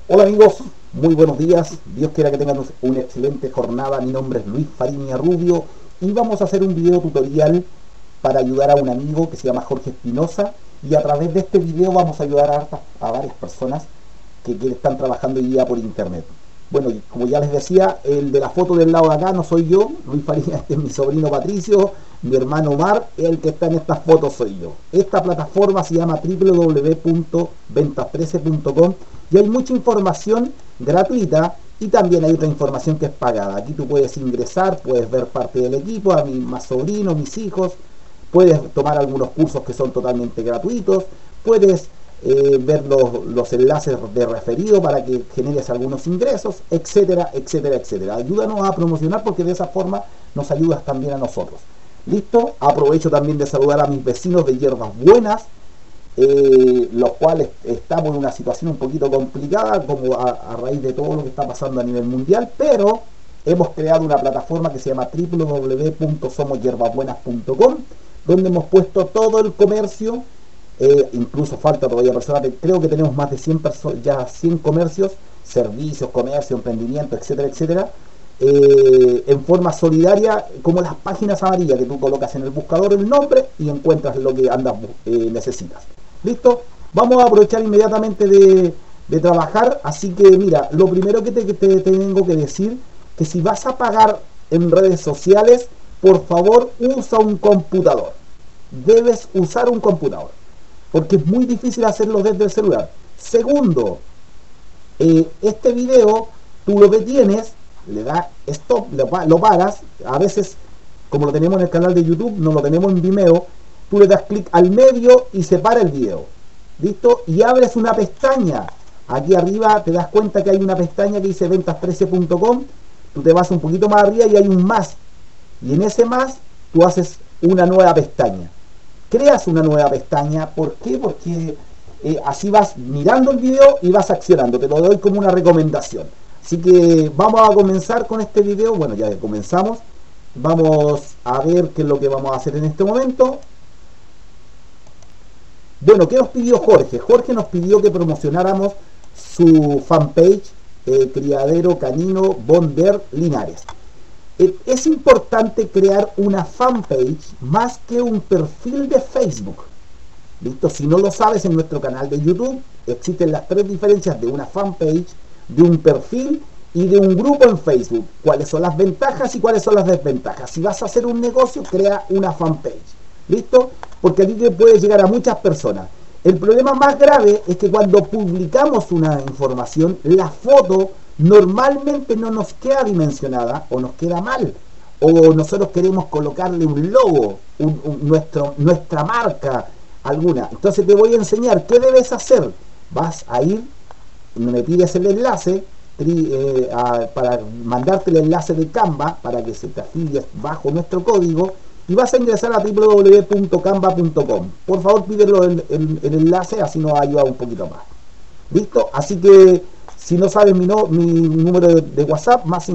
Hola amigos, muy buenos días. Dios quiera que tengan una excelente jornada. Mi nombre es Luis Fariña Rubio y vamos a hacer un video tutorial para ayudar a un amigo que se llama Jorge Espinosa, y a través de este video vamos a ayudar a varias personas que están trabajando hoy día por internet. Bueno, como ya les decía, el de la foto del lado de acá no soy yo, Luis Fariña, este es mi sobrino Patricio, mi hermano Omar, el que está en estas fotos soy yo. Esta plataforma se llama www.ventas13.com y hay mucha información gratuita y también hay otra información que es pagada. Aquí tú puedes ingresar, puedes ver parte del equipo, a mi más sobrino, mis hijos, puedes tomar algunos cursos que son totalmente gratuitos, puedes ver los enlaces de referido para que generes algunos ingresos, etcétera, etcétera, etcétera. Ayúdanos a promocionar porque de esa forma nos ayudas también a nosotros. ¿Listo? Aprovecho también de saludar a mis vecinos de Hierbas Buenas, los cuales estamos en una situación un poquito complicada como a raíz de todo lo que está pasando a nivel mundial, pero hemos creado una plataforma que se llama www.somoshierbasbuenas.com, donde hemos puesto todo el comercio. Incluso falta todavía personas, creo que tenemos más de 100 ya 100 comercios, servicios, comercio, emprendimiento, etcétera, etcétera, en forma solidaria, como las páginas amarillas que tú colocas en el buscador el nombre y encuentras lo que andas necesitas. ¿Listo? Vamos a aprovechar inmediatamente de trabajar, así que mira, lo primero que te tengo que decir, que si vas a pagar en redes sociales, por favor usa un computador. Debes usar un computador, porque es muy difícil hacerlo desde el celular. Segundo, este video tú lo detienes, le das stop, lo paras. A veces, como lo tenemos en el canal de YouTube, no lo tenemos en Vimeo, tú le das clic al medio y se para el video. ¿Listo? Y abres una pestaña. Aquí arriba te das cuenta que hay una pestaña que dice ventas13.com. Tú te vas un poquito más arriba y hay un más. Y en ese más tú haces una nueva pestaña. Creas una nueva pestaña. ¿Por qué? Porque así vas mirando el video y vas accionando. Te lo doy como una recomendación. Así que vamos a comenzar con este video. Bueno, ya comenzamos. Vamos a ver qué es lo que vamos a hacer en este momento. Bueno, ¿qué nos pidió Jorge? Jorge nos pidió que promocionáramos su fanpage, Criadero Canino Bonder Linares. Es importante crear una fanpage más que un perfil de Facebook. ¿Listo? Si no lo sabes, en nuestro canal de YouTube existen las tres diferencias de una fanpage, de un perfil y de un grupo en Facebook. ¿Cuáles son las ventajas y cuáles son las desventajas? Si vas a hacer un negocio, crea una fanpage. ¿Listo? Porque aquí te puedes llegar a muchas personas. El problema más grave es que cuando publicamos una información, la foto normalmente no nos queda dimensionada o nos queda mal, o nosotros queremos colocarle un logo, nuestra marca alguna. Entonces te voy a enseñar qué debes hacer. Vas a ir, me pides el enlace para mandarte el enlace de Canva para que se te afilies bajo nuestro código, y vas a ingresar a www.canva.com. Por favor pídelo el enlace, así nos ayuda un poquito más. ¿Listo? Así que si no sabes mi número de WhatsApp, más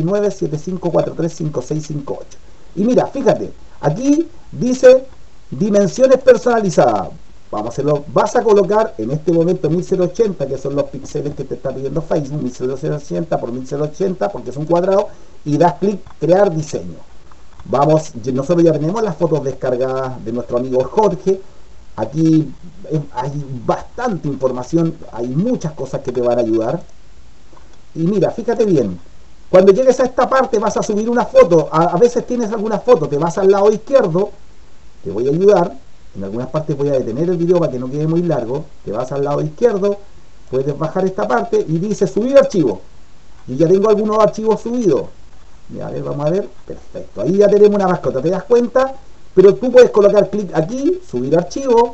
569-7543-5658. Y mira, fíjate, aquí dice dimensiones personalizadas. Vamos a hacerlo. Vas a colocar en este momento 1080, que son los píxeles que te está pidiendo Facebook, 1080 por 1080, porque es un cuadrado, y das clic, crear diseño. Vamos, nosotros ya tenemos las fotos descargadas de nuestro amigo Jorge. Aquí hay bastante información, hay muchas cosas que te van a ayudar. Y mira, fíjate bien, cuando llegues a esta parte vas a subir una foto. A veces tienes alguna foto, te vas al lado izquierdo, te voy a ayudar. En algunas partes voy a detener el video para que no quede muy largo. Te vas al lado izquierdo, puedes bajar esta parte y dice subir archivo. Y ya tengo algunos archivos subidos. A ver, vamos a ver, perfecto, ahí ya tenemos una mascota, ¿te das cuenta? Pero tú puedes colocar clic aquí, subir archivo,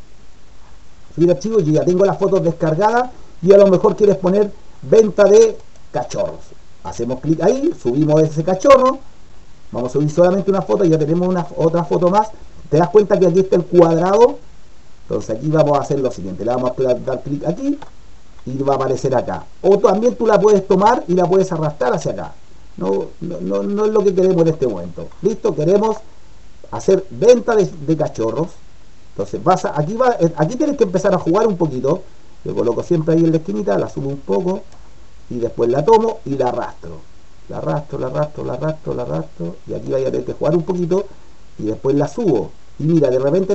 y ya tengo las fotos descargadas, y a lo mejor quieres poner venta de cachorros. Hacemos clic ahí, subimos ese cachorro, vamos a subir solamente una foto, y ya tenemos otra foto más. ¿Te das cuenta que aquí está el cuadrado? Entonces aquí vamos a hacer lo siguiente, le vamos a dar clic aquí, y va a aparecer acá. O también tú la puedes tomar y la puedes arrastrar hacia acá. No es lo que queremos en este momento. Listo, queremos hacer venta de cachorros. Entonces aquí tienes que empezar a jugar un poquito Yo coloco siempre ahí en la esquinita, la subo un poco y después la tomo y la arrastro. La arrastro, la arrastro, la arrastro, la arrastro y aquí vaya a tener que jugar un poquito y después la subo. Y mira, de repente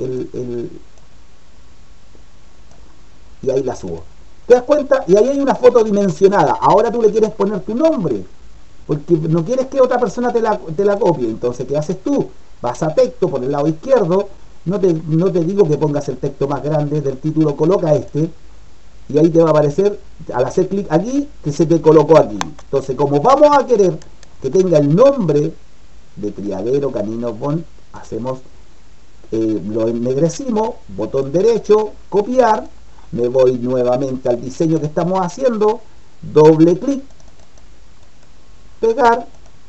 y ahí la subo. ¿Te das cuenta? Y ahí hay una foto dimensionada. Ahora tú le quieres poner tu nombre, porque no quieres que otra persona te la copie. Entonces, ¿qué haces tú? Vas a texto por el lado izquierdo. No te digo que pongas el texto más grande del título, coloca este. Y ahí te va a aparecer, al hacer clic aquí, que se te colocó aquí. Entonces, como vamos a querer que tenga el nombre de Criadero Canino Bond, hacemos, lo ennegrecimos, botón derecho, copiar, me voy nuevamente al diseño que estamos haciendo, doble clic, pegar,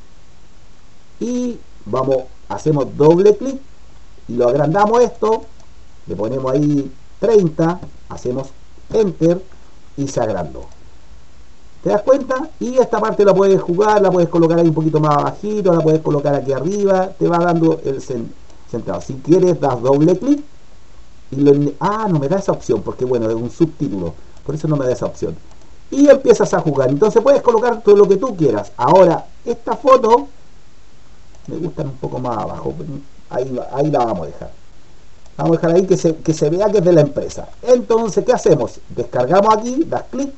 y vamos, hacemos doble clic, y lo agrandamos esto, le ponemos ahí 30, hacemos enter, y se agrandó. ¿Te das cuenta? Y esta parte la puedes jugar, la puedes colocar ahí un poquito más abajito, la puedes colocar aquí arriba, te va dando el centrado. Si quieres, das doble clic y no me da esa opción, porque bueno, es un subtítulo, por eso no me da esa opción. Y empiezas a jugar, entonces puedes colocar todo lo que tú quieras. Ahora, esta foto, me gustan un poco más abajo, ahí la vamos a dejar. Vamos a dejar ahí que se vea que es de la empresa. Entonces, ¿qué hacemos? Descargamos aquí, das clic,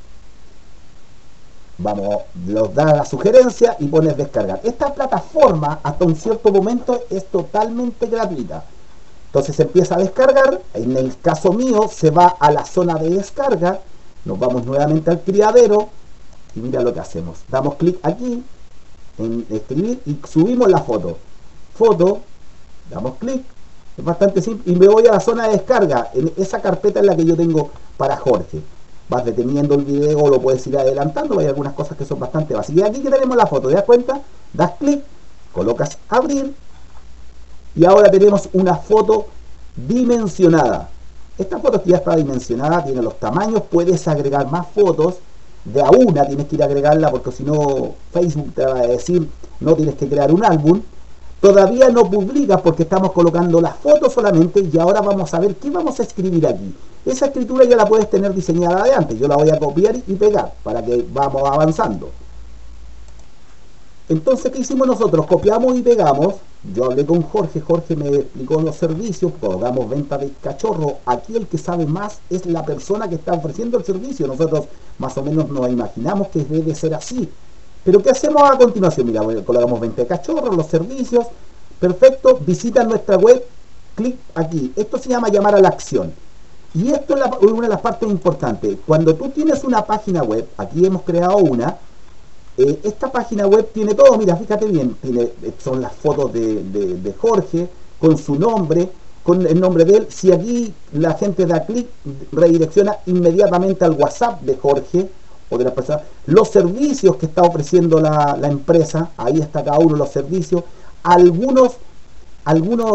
vamos, los da la sugerencia y pones descargar. Esta plataforma hasta un cierto momento es totalmente gratuita. Entonces se empieza a descargar, en el caso mío se va a la zona de descarga, nos vamos nuevamente al criadero y mira lo que hacemos. Damos clic aquí en escribir y subimos la foto. Foto, damos clic, es bastante simple y me voy a la zona de descarga, en esa carpeta es la que yo tengo para Jorge. Vas deteniendo el video o lo puedes ir adelantando, hay algunas cosas que son bastante básicas. Y aquí que tenemos la foto, ¿te das cuenta? Das clic, colocas abrir y ahora tenemos una foto dimensionada. Esta foto ya está dimensionada, tiene los tamaños, puedes agregar más fotos, de a una tienes que ir a agregarla porque si no Facebook te va a decir no tienes que crear un álbum. Todavía no publicas porque estamos colocando las fotos solamente y ahora vamos a ver qué vamos a escribir aquí. Esa escritura ya la puedes tener diseñada de antes, yo la voy a copiar y pegar para que vamos avanzando. Entonces, ¿qué hicimos nosotros? Copiamos y pegamos. Yo hablé con Jorge, Jorge me explicó los servicios, colocamos venta de cachorro. Aquí el que sabe más es la persona que está ofreciendo el servicio. Nosotros más o menos nos imaginamos que debe ser así. Pero ¿qué hacemos a continuación? Mira, colocamos venta de cachorro, los servicios. Perfecto, visita nuestra web, clic aquí. Esto se llama llamar a la acción. Y esto es una de las partes importantes. Cuando tú tienes una página web, aquí hemos creado una, esta página web tiene todo, mira, fíjate bien, son las fotos de Jorge, con su nombre, con el nombre de él. Si aquí la gente da clic, redirecciona inmediatamente al WhatsApp de Jorge o de la persona, los servicios que está ofreciendo la empresa, ahí está cada uno de los servicios, algunos a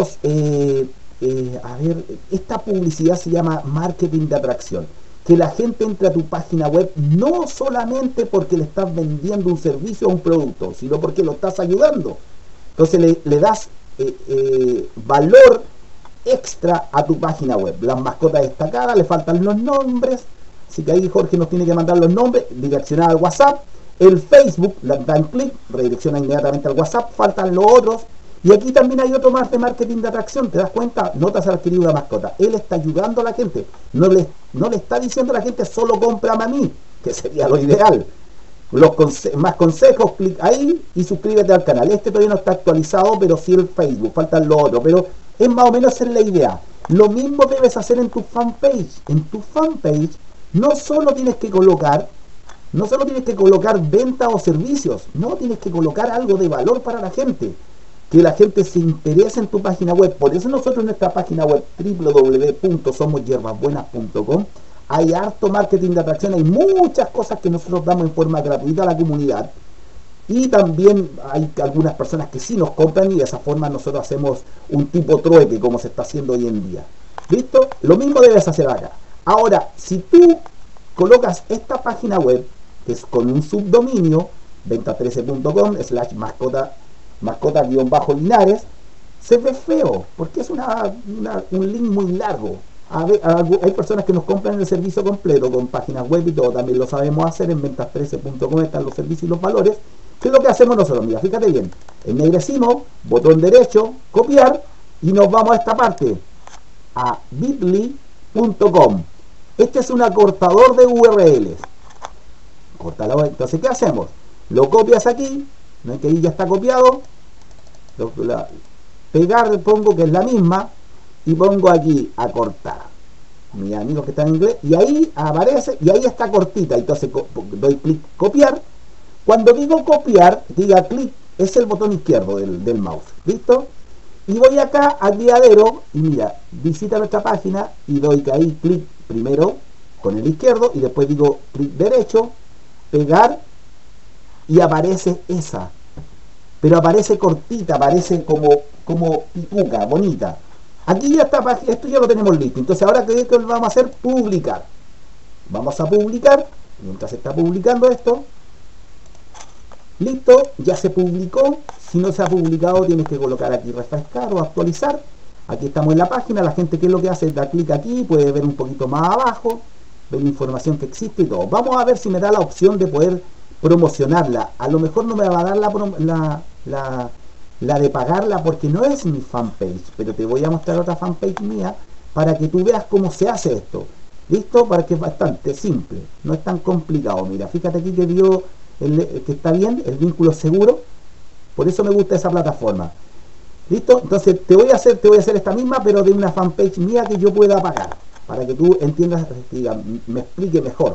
ver, esta publicidad se llama marketing de atracción, que la gente entre a tu página web no solamente porque le estás vendiendo un servicio o un producto, sino porque lo estás ayudando. Entonces le das valor extra a tu página web. Las mascotas destacadas, le faltan los nombres, así que ahí Jorge nos tiene que mandar los nombres, direccionar al WhatsApp. El Facebook, le dan clic, redirecciona inmediatamente al WhatsApp, faltan los otros. Y aquí también hay otro más de marketing de atracción, ¿te das cuenta? Notas al adquirir una mascota. Él está ayudando a la gente, no le está diciendo a la gente solo cómprame a mí, que sería lo ideal. Más consejos, clic ahí y suscríbete al canal. Este todavía no está actualizado, pero sí el Facebook, faltan los otros, pero es más o menos la idea. Lo mismo debes hacer en tu fanpage. En tu fanpage no solo tienes que colocar ventas o servicios, no tienes que colocar algo de valor para la gente. Que la gente se interese en tu página web. Por eso nosotros en nuestra página web www.somoshierbasbuenas.com hay harto marketing de atracción, hay muchas cosas que nosotros damos en forma gratuita a la comunidad y también hay algunas personas que sí nos compran y de esa forma nosotros hacemos un tipo trueque como se está haciendo hoy en día. ¿Listo? Lo mismo debes hacer acá. Ahora, si tú colocas esta página web que es con un subdominio venta13.com/mascota-linares, se ve feo porque es un link muy largo. Hay personas que nos compran el servicio completo con páginas web y todo, también lo sabemos hacer. En ventas13.com están los servicios y los valores. ¿Qué es lo que hacemos nosotros? Mira, fíjate bien, ennegrecimos, botón derecho, copiar, y nos vamos a esta parte, a bit.ly.com. Este es un acortador de URLs. Entonces, ¿qué hacemos? Lo copias aquí, ¿no? Que ahí ya está copiado. Pegar, pongo que es la misma, y pongo aquí acortar. Mis amigos que están en inglés, y ahí aparece, y ahí está cortita. Entonces doy clic copiar. Cuando digo copiar, diga clic, es el botón izquierdo del mouse. ¿Listo? Y voy acá al guiadero, y mira, visita nuestra página, y doy ahí clic primero con el izquierdo, y después digo clic derecho, pegar, y aparece esa. Pero aparece cortita, aparece como pituca, bonita. Aquí ya está, esto ya lo tenemos listo. Entonces ahora, ¿qué vamos a hacer? Publicar. Vamos a publicar. Mientras está publicando esto, listo, ya se publicó. Si no se ha publicado, tienes que colocar aquí refrescar o actualizar. Aquí estamos en la página. La gente, ¿qué es lo que hace? Da clic aquí, puede ver un poquito más abajo, ver la información que existe y todo. Vamos a ver si me da la opción de poder promocionarla. A lo mejor no me va a dar la de pagarla porque no es mi fanpage, pero te voy a mostrar otra fanpage mía para que tú veas cómo se hace esto. ¿Listo? Para que es bastante simple, no es tan complicado. Mira, fíjate aquí que dio que está bien, el vínculo seguro. Por eso me gusta esa plataforma. ¿Listo? Entonces te voy a hacer esta misma, pero de una fanpage mía que yo pueda pagar, para que tú entiendas, diga, me explique mejor.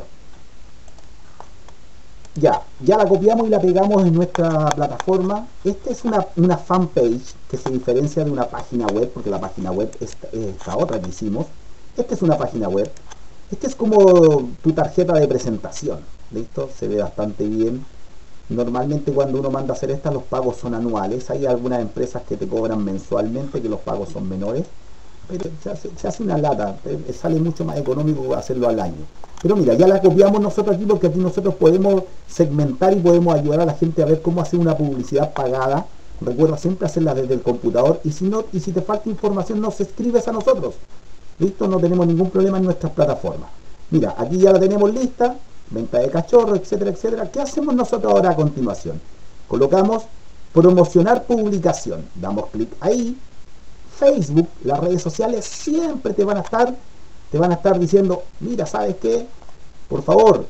Ya la copiamos y la pegamos en nuestra plataforma. Esta es una fanpage que se diferencia de una página web, porque la página web es esta otra que hicimos. Esta es una página web. Esta es como tu tarjeta de presentación. ¿Listo? Se ve bastante bien. Normalmente cuando uno manda a hacer esta, los pagos son anuales. Hay algunas empresas que te cobran mensualmente, que los pagos son menores. Pero se hace una lata. Sale mucho más económico hacerlo al año. Pero mira, ya la copiamos nosotros aquí, porque aquí nosotros podemos segmentar y podemos ayudar a la gente a ver cómo hacer una publicidad pagada. Recuerda siempre hacerla desde el computador, y si te falta información, nos escribes a nosotros. Listo, no tenemos ningún problema en nuestras plataformas. Mira, aquí ya la tenemos lista, venta de cachorros, etcétera, etcétera. ¿Qué hacemos nosotros ahora a continuación? Colocamos promocionar publicación, damos clic ahí. Facebook, las redes sociales siempre te van a estar diciendo, mira, ¿sabes qué? Por favor,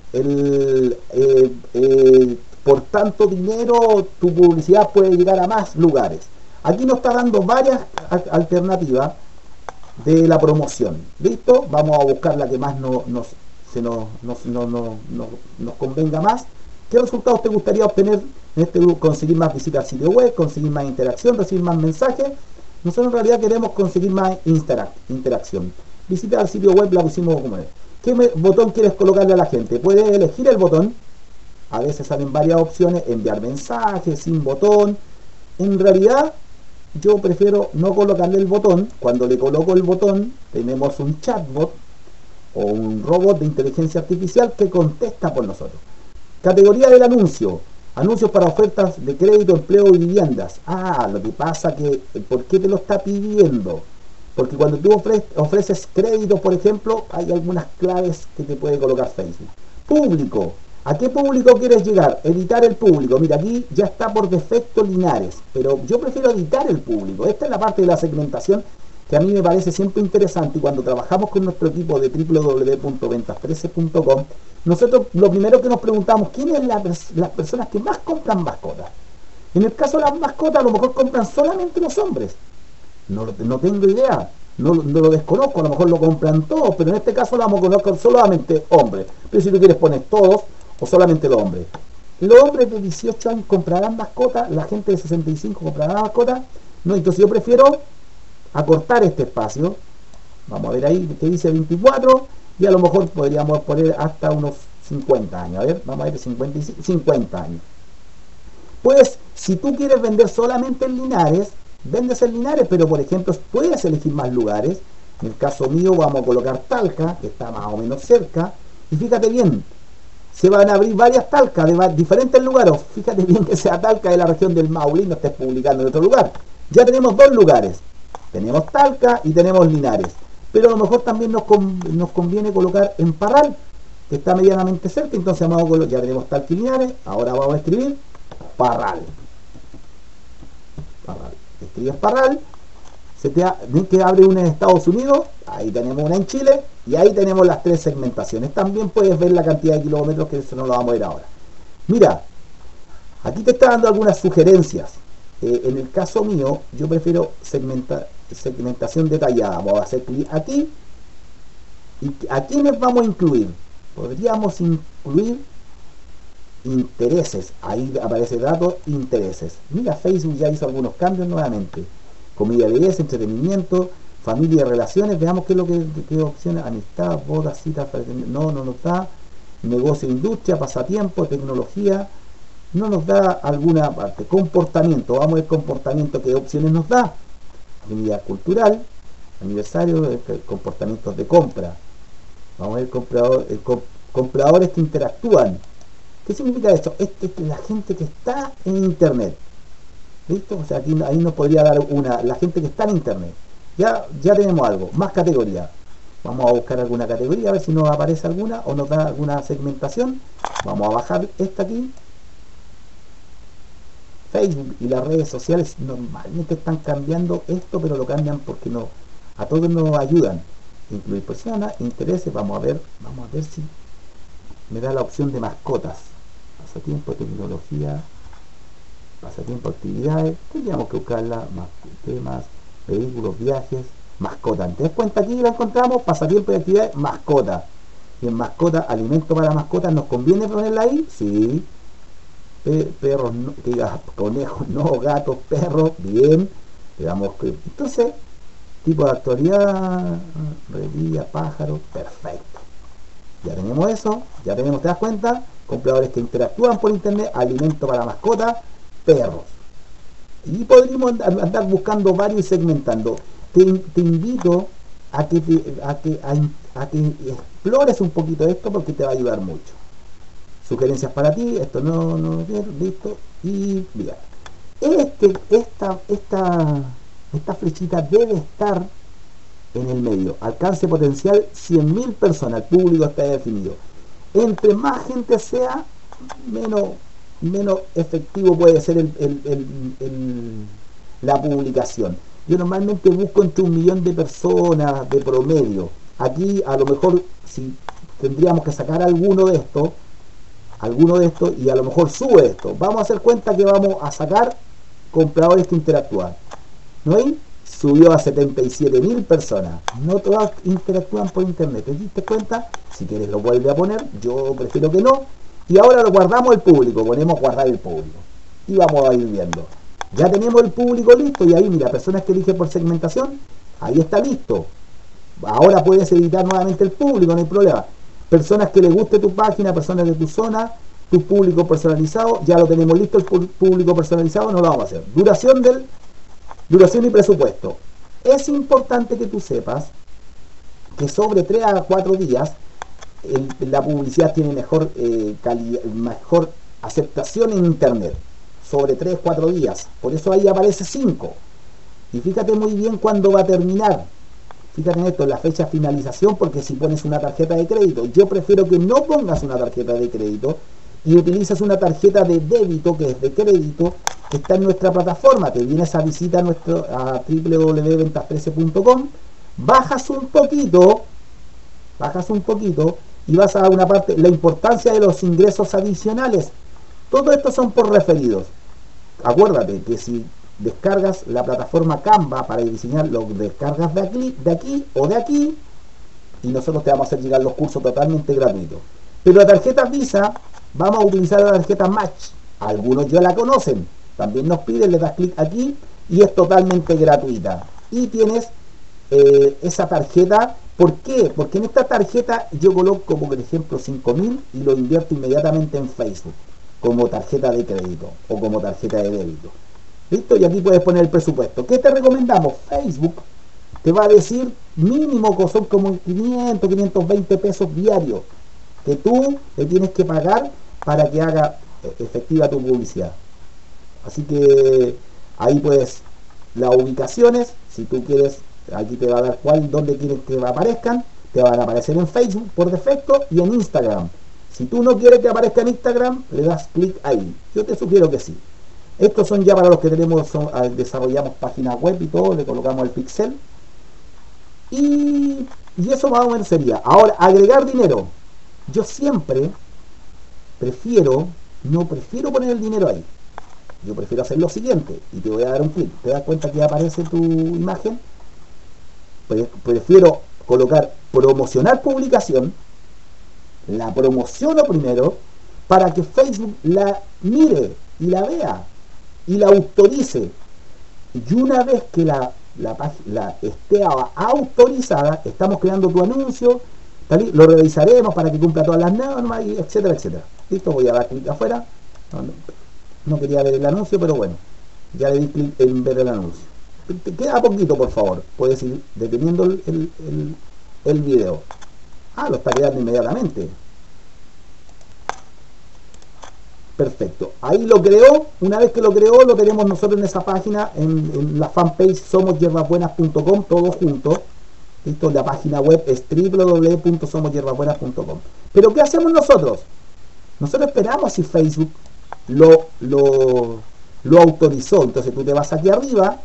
por tanto dinero tu publicidad puede llegar a más lugares. Aquí nos está dando varias alternativas de la promoción. ¿Listo? Vamos a buscar la que más nos convenga más. ¿Qué resultados te gustaría obtener en este grupo? Conseguir más visitas al sitio web, conseguir más interacción, recibir más mensajes. Nosotros en realidad queremos conseguir más interacción. Visita al sitio web, la pusimos como es. ¿Qué botón quieres colocarle a la gente? Puedes elegir el botón. A veces salen varias opciones. Enviar mensajes, sin botón. En realidad yo prefiero no colocarle el botón. Cuando le coloco el botón, tenemos un chatbot o un robot de inteligencia artificial que contesta por nosotros. Categoría del anuncio. Anuncios para ofertas de crédito, empleo y viviendas. Lo que pasa que, ¿por qué te lo está pidiendo? Porque cuando tú ofreces crédito, por ejemplo, hay algunas claves que te puede colocar Facebook. Público. ¿A qué público quieres llegar? Editar el público. Mira, aquí ya está por defecto Linares, pero yo prefiero editar el público. Esta es la parte de la segmentación que a mí me parece siempre interesante, y cuando trabajamos con nuestro equipo de www.ventas13.com, nosotros lo primero que nos preguntamos, ¿quiénes son las personas que más compran mascotas? En el caso de las mascotas, a lo mejor compran solamente los hombres. No tengo idea, no lo desconozco, a lo mejor lo compran todos, pero en este caso lo vamos a conocer solamente hombres. Pero si tú quieres poner todos o solamente los hombres. Los hombres de 18 años comprarán mascotas, la gente de 65 comprará mascotas. No, entonces yo prefiero acortar este espacio. Vamos a ver ahí que dice 24, y a lo mejor podríamos poner hasta unos 50 años. A ver, vamos a ver 50 años. Pues si tú quieres vender solamente en Linares, vendes en Linares, pero por ejemplo puedes elegir más lugares. En el caso mío vamos a colocar Talca, que está más o menos cerca, y fíjate bien, se van a abrir varias Talcas de diferentes lugares. Fíjate bien que sea Talca de la región del Maule, no estés publicando en otro lugar. Ya tenemos dos lugares, tenemos Talca y tenemos Linares, pero a lo mejor también nos conviene colocar en Parral, que está medianamente cerca. Entonces vamos a colocar, ya tenemos Talquiliares, ahora vamos a escribir Parral. Escribes Parral, ven que abre una en Estados Unidos, ahí tenemos una en Chile, y ahí tenemos las 3 segmentaciones. También puedes ver la cantidad de kilómetros, que eso no lo vamos a ver ahora. Mira, aquí te está dando algunas sugerencias. En el caso mío, yo prefiero segmentación detallada. Vamos a hacer clic aquí. ¿Y a quiénes vamos a incluir? Podríamos incluir intereses. Ahí aparece datos, intereses. Mira, Facebook ya hizo algunos cambios nuevamente. Comida, belleza, entretenimiento, familia y relaciones. Veamos qué es lo que opciones. Amistad, bodas, citas, no nos da. Negocio, industria, pasatiempo, tecnología. No nos da alguna parte. Comportamiento, vamos a ver comportamiento, qué opciones nos da. Actividad cultural, aniversario, comportamientos de compra. Vamos a ver compradores que interactúan. ¿Qué significa esto? Es la gente que está en internet. ¿Listo? O sea, aquí ahí nos podría dar la gente que está en internet. Ya tenemos algo. Más categoría. Vamos a buscar alguna categoría, a ver si nos aparece alguna o nos da alguna segmentación. Vamos a bajar esta aquí. Facebook y las redes sociales normalmente están cambiando esto, pero lo cambian porque a todos nos ayudan. Incluir personas, intereses, vamos a ver si me da la opción de mascotas. Pasatiempo, tecnología, pasatiempo, actividades. Tendríamos que buscarla, más temas, vehículos, viajes, mascotas. ¿Te das cuenta? Aquí la encontramos, pasatiempo y actividades, mascotas. Y en mascota, alimento para mascotas, ¿nos conviene ponerla ahí? Sí. Perros, no, conejos, no, gatos, perros, bien. Entonces, tipo de actualidad, revilla, pájaros, perfecto. Ya tenemos eso, ya tenemos, ¿te das cuenta? Compradores que interactúan por internet, alimento para mascotas, perros. Y podríamos andar buscando varios y segmentando. Te invito a que explores un poquito esto porque te va a ayudar mucho. Sugerencias para ti, esto no, listo. Y mira, esta flechita debe estar en el medio. Alcance potencial 100.000 personas, el público está definido. Entre más gente sea, menos efectivo puede ser la publicación. Yo normalmente busco entre 1 millón de personas de promedio. Aquí a lo mejor si tendríamos que sacar alguno de estos y a lo mejor sube esto. Vamos a hacer cuenta que vamos a sacar compradores que interactúan. ¿No hay? Subió a 77.000 personas. No todas interactúan por internet. ¿Te diste cuenta? Si quieres lo vuelve a poner. Yo prefiero que no. Y ahora lo guardamos el público. Ponemos guardar el público. Y vamos a ir viendo. Ya tenemos el público listo. Y ahí mira, personas que eligen por segmentación. Ahí está listo. Ahora puedes editar nuevamente el público. No hay problema. Personas que les guste tu página, personas de tu zona, tu público personalizado, ya lo tenemos listo el público personalizado, no lo vamos a hacer. Duración y presupuesto. Es importante que tú sepas que sobre 3 a 4 días la publicidad tiene mejor aceptación en internet. Sobre 3 4 días. Por eso ahí aparece 5. Y fíjate muy bien cuándo va a terminar. Fíjate en esto, la fecha de finalización, porque si pones una tarjeta de crédito, yo prefiero que no pongas una tarjeta de crédito y utilizas una tarjeta de débito, que es de crédito, que está en nuestra plataforma. Te vienes a visitar a www.ventas13.com, bajas un poquito y vas a una parte, la importancia de los ingresos adicionales. Todo esto son por referidos. Acuérdate que si descargas la plataforma Canva para diseñar, lo descargas de aquí o de aquí, y nosotros te vamos a hacer llegar los cursos totalmente gratuitos. Pero la tarjeta Visa, vamos a utilizar la tarjeta Match. Algunos ya la conocen, también nos piden, le das clic aquí y es totalmente gratuita. Y tienes esa tarjeta. ¿Por qué? Porque en esta tarjeta yo coloco, por ejemplo, 5.000 y lo invierto inmediatamente en Facebook como tarjeta de crédito o como tarjeta de débito. ¿Listo? Y aquí puedes poner el presupuesto. ¿Qué te recomendamos? Facebook te va a decir mínimo que son como 520 pesos diarios que tú le tienes que pagar para que haga efectiva tu publicidad. Así que ahí puedes, las ubicaciones, si tú quieres Aquí te va a dar dónde quieres que aparezcan. Te van a aparecer en Facebook por defecto y en Instagram. Si tú no quieres que aparezca en Instagram, le das clic ahí. Yo te sugiero que sí. Estos son ya para los que desarrollamos páginas web y todo, le colocamos el pixel. Y eso más o menos sería. Ahora, agregar dinero. Yo siempre no prefiero poner el dinero ahí. Yo prefiero hacer lo siguiente. Y te voy a dar un clic. ¿Te das cuenta que aparece tu imagen? Prefiero colocar promocionar publicación. La promociono primero para que Facebook la mire y la vea y la autorice. Y una vez que la esté autorizada, estamos creando tu anuncio, lo revisaremos para que cumpla todas las normas, etcétera, etcétera. Listo, voy a dar clic afuera. No quería ver el anuncio, pero bueno, ya le di clic en ver el anuncio. Te queda poquito, por favor. Puedes ir deteniendo el video. Lo está creando inmediatamente. Perfecto. Ahí lo creó. Una vez que lo creó, lo tenemos nosotros en esa página, en la fanpage somoshierbasbuenas.com, todos juntos. ¿Listo? La página web es www.somoshierbasbuenas.com. Pero ¿qué hacemos nosotros? Nosotros esperamos si Facebook lo autorizó. Entonces tú te vas aquí arriba,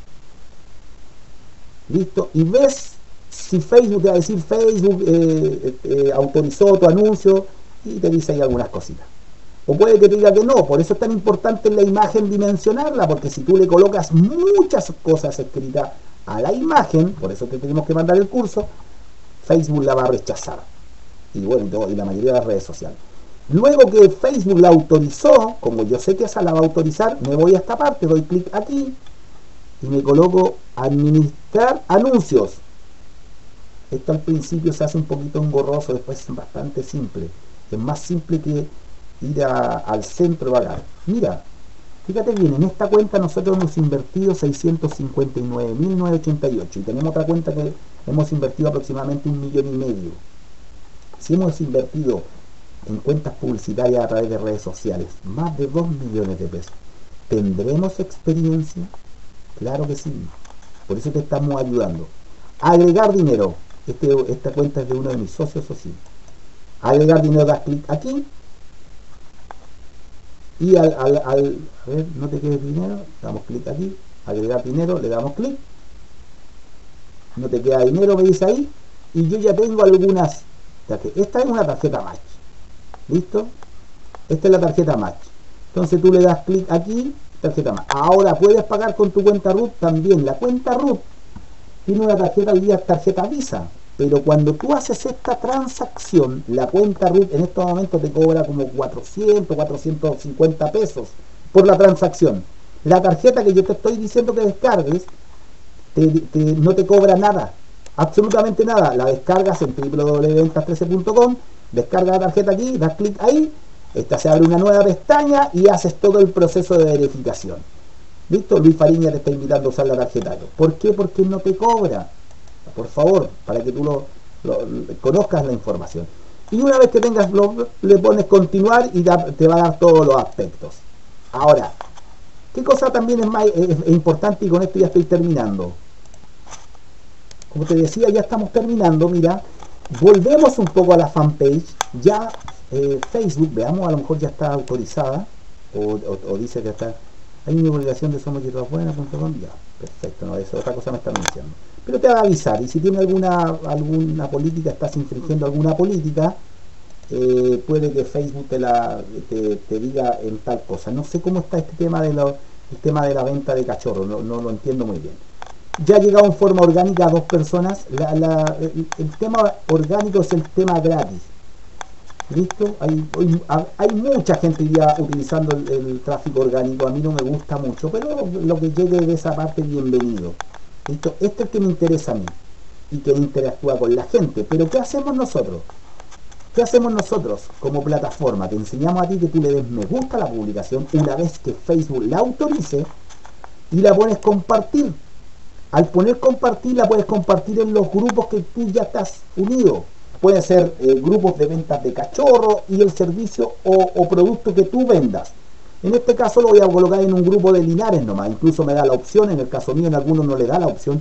listo, y ves si Facebook te va a decir Facebook autorizó tu anuncio, y te dice ahí algunas cositas. O puede que te diga que no. Por eso es tan importante en la imagen dimensionarla, porque si tú le colocas muchas cosas escritas a la imagen, por eso te tenemos que mandar el curso, Facebook la va a rechazar. Y bueno, y la mayoría de las redes sociales. Luego que Facebook la autorizó, como yo sé que esa la va a autorizar, me voy a esta parte, doy clic aquí y me coloco administrar anuncios. Esto al principio se hace un poquito engorroso, después es bastante simple. Es más simple que ir al centro de pagar. Mira, fíjate bien, en esta cuenta nosotros hemos invertido 659.988 y tenemos otra cuenta que hemos invertido aproximadamente 1,5 millones. Si hemos invertido en cuentas publicitarias a través de redes sociales más de 2 millones de pesos, ¿tendremos experiencia? Claro que sí. Por eso te estamos ayudando. Agregar dinero. Esta cuenta es de uno de mis socios, o sí. Agregar dinero, das clic aquí. Y a ver, no te quedes dinero, damos clic aquí, agregar dinero, le damos clic, no te queda dinero, me dice ahí, y yo ya tengo algunas. Esta es una tarjeta Match, ¿listo? Esta es la tarjeta Match. Entonces tú le das clic aquí, tarjeta Match. Ahora puedes pagar con tu cuenta root también. La cuenta root tiene una tarjeta, tarjeta Visa, pero cuando tú haces esta transacción, la cuenta root en estos momentos te cobra como 450 pesos por la transacción. La tarjeta que yo te estoy diciendo que descargues no te cobra nada, absolutamente nada. La descargas en www.ventas13.com, descarga la tarjeta aquí, das clic ahí, esta se abre una nueva pestaña y haces todo el proceso de verificación. ¿Listo? Luis Fariña te está invitando a usar la tarjeta. ¿Por qué? Porque no te cobra. Por favor, para que tú conozcas la información. Y una vez que tengas, le pones continuar y te va a dar todos los aspectos. Ahora, ¿qué cosa también es importante? Y con esto ya estoy terminando. Como te decía, ya estamos terminando. Mira, volvemos un poco a la fanpage. Ya Facebook, veamos, a lo mejor ya está autorizada. O dice que está. Hay una publicación de somoshierbasbuenas.com. Ya, perfecto, no, eso otra cosa me está anunciando. Pero te va a avisar, y si tiene alguna política, estás infringiendo alguna política, puede que Facebook te diga en tal cosa. No sé cómo está este tema el tema de la venta de cachorros, no lo entiendo muy bien. Ya ha llegado en forma orgánica a 2 personas. El tema orgánico es el tema gratis. ¿Listo? Hay mucha gente ya utilizando el tráfico orgánico. A mí no me gusta mucho, pero lo que llegue de esa parte, bienvenido. ¿Listo? Este es el que me interesa a mí y que interactúa con la gente. Pero ¿qué hacemos nosotros? ¿Qué hacemos nosotros como plataforma? Te enseñamos a ti que tú le des me gusta a la publicación una vez que Facebook la autorice y la pones compartir. Al poner compartir, la puedes compartir en los grupos que tú ya estás unido. Pueden ser grupos de ventas de cachorro y el servicio o producto que tú vendas. En este caso lo voy a colocar en un grupo de Linares nomás. Incluso me da la opción, en el caso mío en algunos no le da la opción,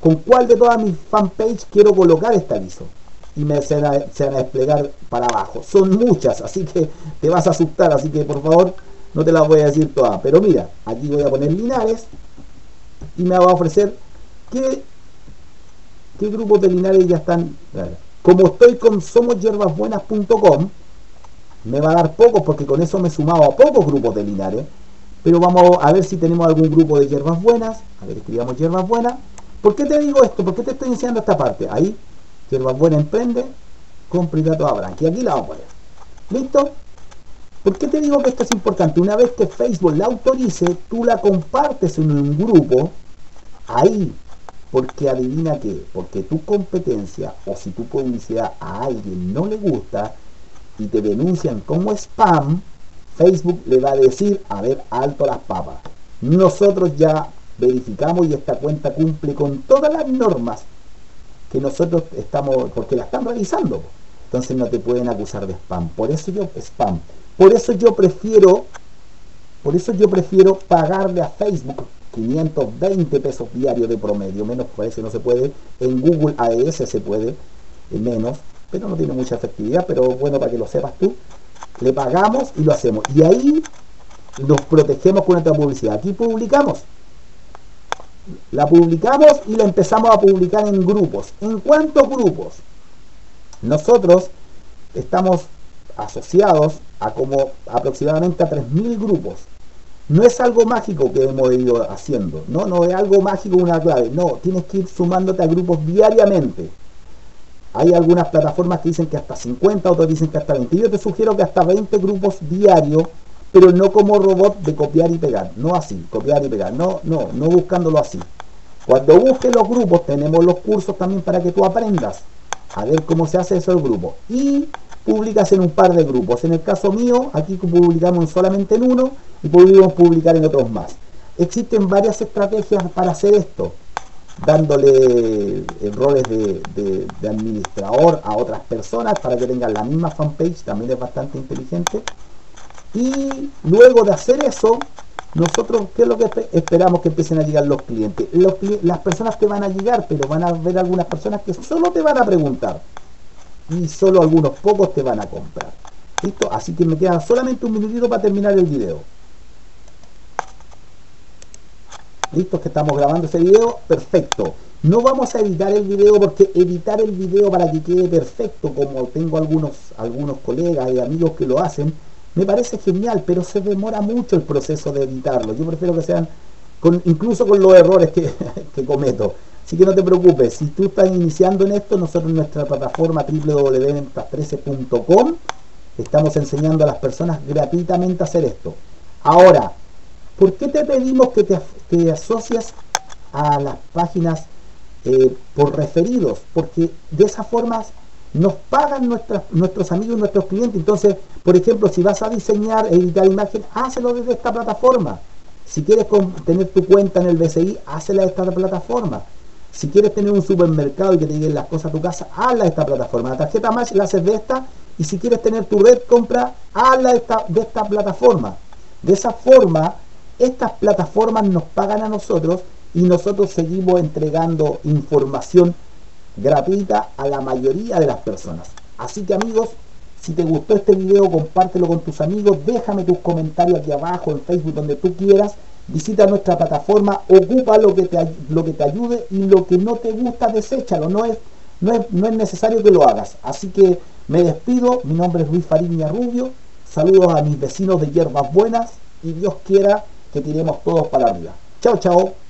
con cuál de todas mis fanpage quiero colocar este aviso. Y se van a desplegar para abajo. Son muchas, así que te vas a asustar, así que por favor no te las voy a decir todas. Pero mira, aquí voy a poner Linares y me va a ofrecer qué grupos de Linares ya están. Como estoy con somoshierbasbuenas.com, me va a dar pocos porque con eso me he sumado a pocos grupos de Linares. Pero vamos a ver si tenemos algún grupo de hierbas buenas. A ver, escribamos hierbas buenas. ¿Por qué te digo esto? ¿Por qué te estoy enseñando esta parte? Ahí, hierbas buenas emprende, compra y datos a Branqui. Aquí la vamos a poner. ¿Listo? ¿Por qué te digo que esto es importante? Una vez que Facebook la autorice, tú la compartes en un grupo. Ahí, porque adivina qué, porque tu competencia o si tu publicidad a alguien no le gusta y te denuncian como spam, Facebook le va a decir, a ver, alto las papas. Nosotros ya verificamos y esta cuenta cumple con todas las normas que nosotros estamos, porque la están revisando. Entonces no te pueden acusar de spam. Por eso yo prefiero pagarle a Facebook 520 pesos diarios de promedio, menos parece no se puede. En Google Ads se puede, menos, pero no tiene mucha efectividad, pero bueno, para que lo sepas tú. Le pagamos y lo hacemos. Y ahí nos protegemos con nuestra publicidad. Aquí publicamos. La publicamos y la empezamos a publicar en grupos. ¿En cuántos grupos? Nosotros estamos asociados a como aproximadamente a 3.000 grupos. No es algo mágico que hemos ido haciendo. No es algo mágico, una clave. No, tienes que ir sumándote a grupos diariamente. Hay algunas plataformas que dicen que hasta 50, otros dicen que hasta 20. Yo te sugiero que hasta 20 grupos diarios, pero no como robot de copiar y pegar. No así, copiar y pegar. No buscándolo así. Cuando busques los grupos, tenemos los cursos también para que tú aprendas a ver cómo se hace eso el grupo. Y publicas en un par de grupos. En el caso mío, aquí publicamos solamente en uno y podemos publicar en otros más. Existen varias estrategias para hacer esto, dándole roles de administrador a otras personas para que tengan la misma fanpage, también es bastante inteligente. Y luego de hacer eso, nosotros, ¿qué es lo que esperamos? Que empiecen a llegar los clientes. Las personas te van a llegar, pero van a haber algunas personas que solo te van a preguntar y solo algunos pocos te van a comprar. ¿Listo? Así que me queda solamente un minutito para terminar el video. ¿Listo? Que estamos grabando ese video. Perfecto. No vamos a editar el video porque editar el video para que quede perfecto, como tengo algunos colegas y amigos que lo hacen, me parece genial, pero se demora mucho el proceso de editarlo. Yo prefiero que sean, incluso con los errores que cometo. Así que no te preocupes, si tú estás iniciando en esto, nosotros en nuestra plataforma www.ventas13.com estamos enseñando a las personas gratuitamente a hacer esto. Ahora, ¿por qué te pedimos que te asocies a las páginas por referidos? Porque de esa forma nos pagan nuestros amigos y nuestros clientes. Entonces, por ejemplo, si vas a diseñar, editar imagen, hácelo desde esta plataforma. Si quieres tener tu cuenta en el BCI, hazla de esta plataforma. Si quieres tener un supermercado y que te lleguen las cosas a tu casa, hazla de esta plataforma. La tarjeta Match la haces de esta, y si quieres tener tu red compra, hazla de esta plataforma. De esa forma, estas plataformas nos pagan a nosotros y nosotros seguimos entregando información gratuita a la mayoría de las personas. Así que amigos, si te gustó este video, compártelo con tus amigos, déjame tus comentarios aquí abajo en Facebook, donde tú quieras. Visita nuestra plataforma, ocupa lo que te ayude y lo que no te gusta, deséchalo. No es necesario que lo hagas. Así que me despido. Mi nombre es Luis Fariña Rubio. Saludos a mis vecinos de Hierbas Buenas y Dios quiera que tiremos todos para arriba. Chao, chao.